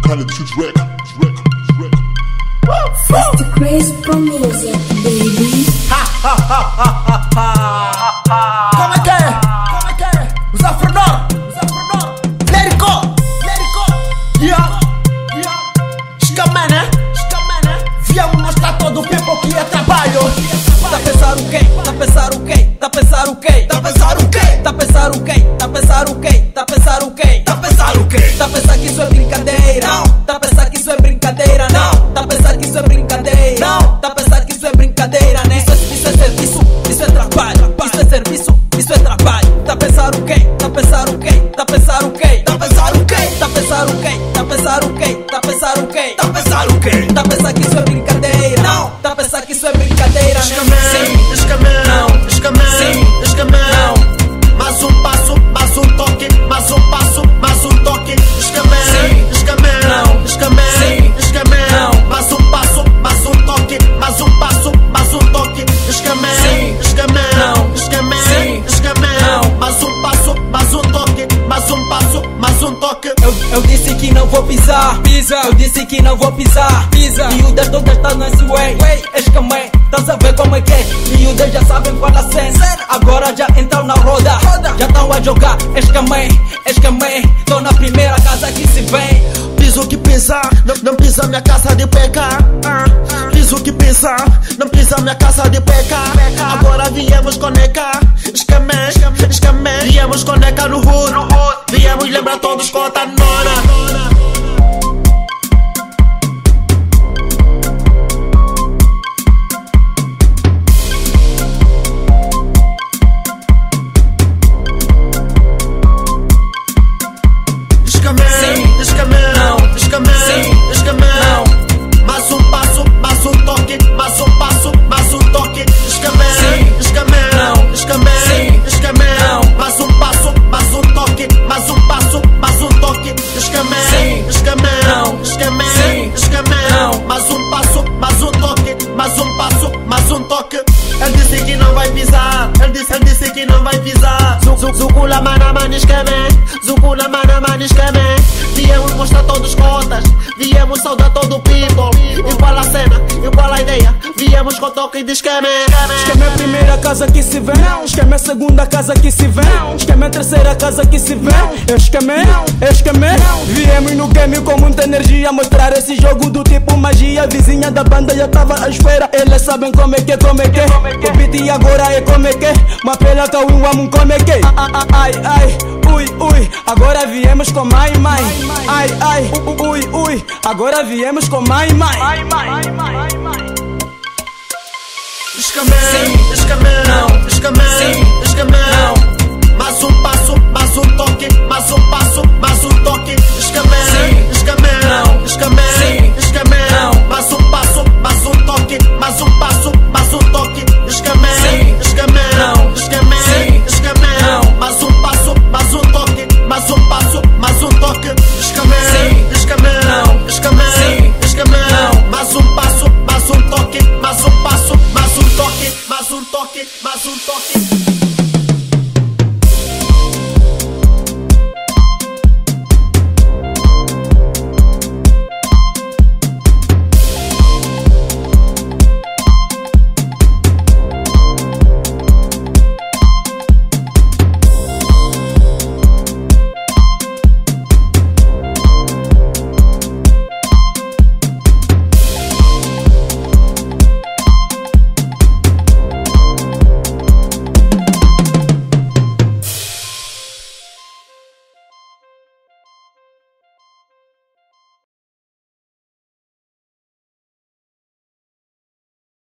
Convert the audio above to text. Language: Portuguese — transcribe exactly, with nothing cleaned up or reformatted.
Khaled shoots wreck, wreck, wreck. It's the crazy for music, baby. Ha ha ha ha ha ha. Como é que é? Como é que é? Os Afronor, os Afronor. Let it go, let it go. Yeah, yeah. Escamene, escamene. Viemos mostrar todo o people que é trabalho. Tá a pensar o quê? Tá a pensar o quê? Tá a pensar o quê? Tá a pensar o quê? Tá a pensar o quê? Tá a pensar o quê? Tá a pensar o quê? Tá a pensar o quê? Tá a pensar que isso é brincadeira? Não. Tá a pensar que isso é brincadeira? Não. Tá a pensar que isso é brincadeira? Não. Tá a pensar que isso é brincadeira, né? Isso é, isso é serviço, isso é trabalho. Isso é serviço, isso é trabalho. Tá a pensar o quê? Tá a pensar o quê? Tá a pensar o quê? Tá a pensar o quê? Tá a pensar o quê? Tá a pensar o quê? Tá a pensar o quê? Tá a pensar o quê? Tá a pensar que isso é brincadeira? Não. Tá a pensar que isso é brincadeira, né? Sim, escamão, escamão, Sim. escamão. Mais um passo, mais um toque, mais um passo, mais um toque. Escamão, Sim. escamão, escamão, Sim. escamão. Mais um passo, mais um toque, mais um passo, mais um toque. Escamão, Sim. escamão, escamão, Sim. escamão. Mais um passo, mais um toque, mais um passo, mais um toque. Eu, eu disse que não vou pisar, pisa. Eu disse que não vou pisar, pisa. Miúdas todas estão nesse way, escamé. Tás a ver como é que é? Miúdas já sabem qual a cena. Agora já entram na roda, já estão a jogar. Escamé, escamé. Tô na primeira casa que se vem. Diz o que pensa, não, não pisa minha casa de pecar. Diz o que pensa, não pisa minha casa de pecar. Agora viemos conectar, escamé, escamé. Viemos conectar no hood, viemos lembrar todos conta nona. Sim. Escamão, escamão, Sim. escamão. Mais um passo, mais um toque, mais um passo, mais um toque. Escamão, Sim. escamão, escamão, Sim. escamão. Mais um passo, mais um toque, mais um passo, mais um toque. Escamão, Sim. escamão, escamão, Sim. escamão. Mais um passo, mais um toque, mais um passo, mais um toque. Ele disse que não vai pisar, ele disse, ele disse que não vai pisar. Zucula mana mana escamé, zucula mana mana escamé. Viemos mostrar todos contas, viemos saudar todo o people. Igual a cena, igual a ideia, viemos com toque de escamé. Esquema é a primeira casa que se vê, esquema é a segunda casa que se vê, esquema é a terceira casa que se vê. Esquema, esquema. Viemos no game com muita energia mostrar esse jogo do tipo magia. Vizinha da banda já tava à espera, eles sabem como é que, como é que. O beat agora é como é que, uma pela que o amo como é que. Ai, ai, ui, ui, agora viemos com mai, mai. Ai, ai, ui, ui, agora viemos com mai, mai. Escamé, Sim. escamão, escamão, Sim. escamão. Mais um passo, mais um toque, mais um passo, mais um toque. Escamé, Sim. escamão, escamão, Sim. escamão. Mais um passo, mais um toque, mais um passo, mais um toque. Escamé, Sim. escamão, escamão, Sim. escamão. Mais um passo, mais um toque, mais um passo, mais um toque. Escamé, Sim. escamão,